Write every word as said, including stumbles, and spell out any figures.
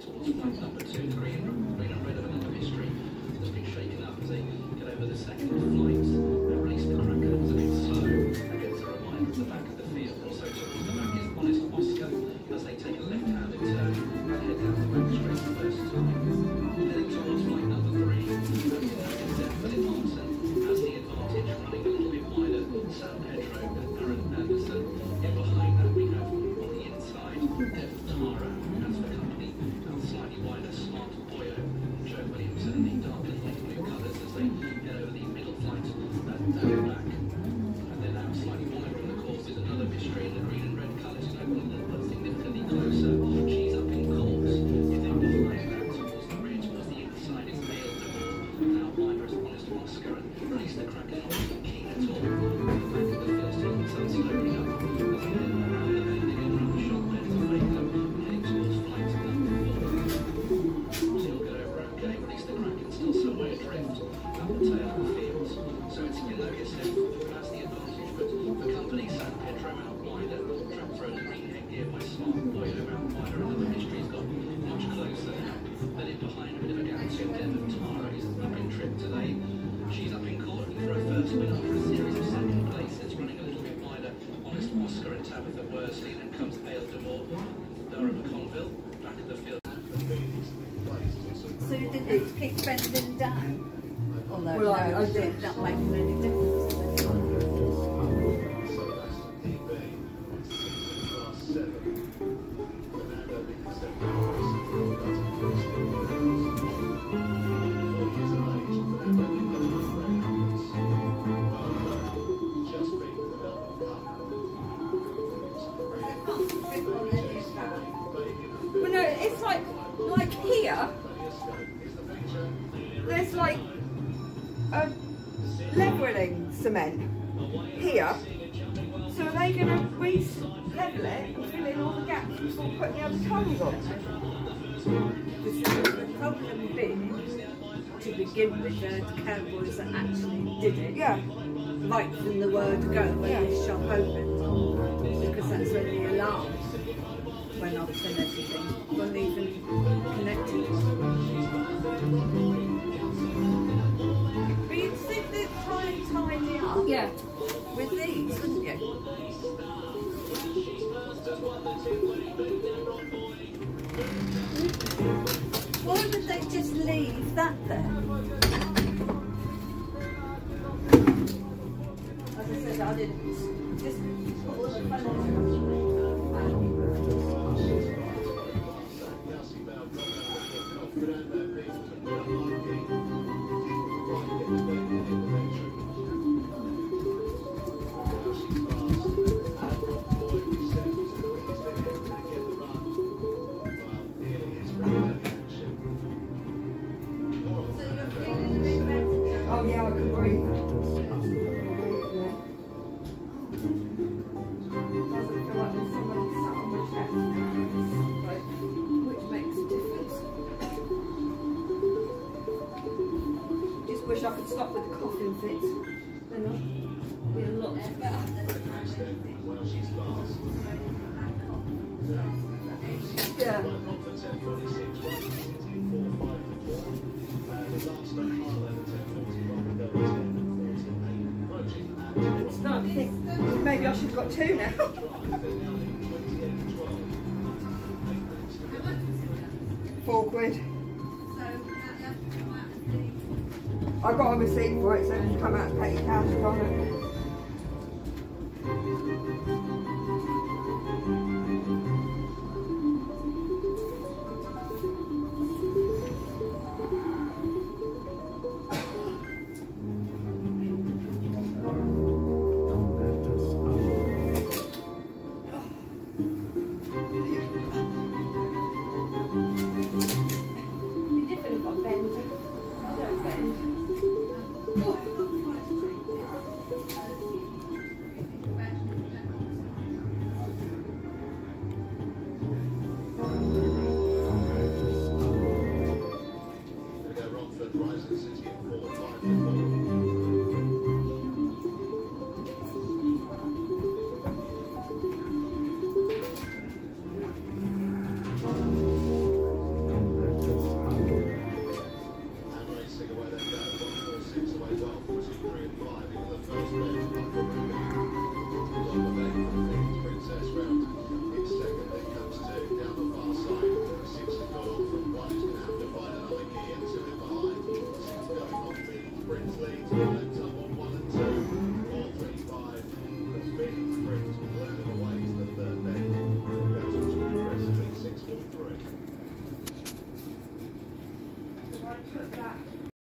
towards flight number two, the green, green and red of another mystery that's been shaken up as they get over the second flight. They release the cracker, it was a bit slow. That gets a reminder of the back of the field. Also towards the back is Honest Oscar as they take a left-handed turn and head down the back straight the first time. Heading towards flight number three, that's Philip Martin has the advantage, running a little bit wider. San Pedro and Aaron Anderson. In behind that we have on the inside Dev Tara as the company, and slightly wider Smart Boyo, Joe Williamson in the dark and light blue colours as they head over the middle flight and down back. And then out slightly wider on the course is another mystery in the green and red colours, no one significantly closer. She's up in course. You think behind that towards the rear, towards the inside is Mail de Boer, and out wider is Honest Oscar and release the cracker, not keen at all. The back of the field still comes slowly up as they head around the bending and round shot there to break up and heading towards flight number four. Still go over okay, release the cracker, still somewhere adrift up the tail of the field. So it's Gilogis who has the advantage, but the company San Pedro out wider, trapped through the green head gear by Smart Boyo out wider, another mystery's got much closer now. Then in behind a bit of a gap to Dev Tara is up in trip today. She's up in court for a first win after a series of second places, running a little bit wider. Honest Oscar and Tabitha Worsley, then comes Mail de Boer, Dara McConville, back of the field. So you didn't keep bending down? Although Well, no, I, I it's did. not making any difference. Well, no, it's like, like here, there's like a levelling cement here. So are they going to re-level it and fill in all the gaps before putting the other tiles on? The problem being, to begin with, they're the cowboys that actually did it. Yeah. Right from the word go when Yeah. this shop opened. Because that's when the alarm went off and everything. Wasn't even connected. But you'd think they'd try and tidy up Yeah. with these, wouldn't you? Why would they just leave that there? As I said, I didn't just put all the fun Oh yeah, I can breathe. Doesn't feel like there's somebody sat on my chest, right, which makes a difference. Just wish I could stop with the coughing fits. Hang on. Be a lot better. Yeah. It's not, I think maybe I should have got two now. Four quid. I got a receipt for it, so just come out and pay your cash, can't it?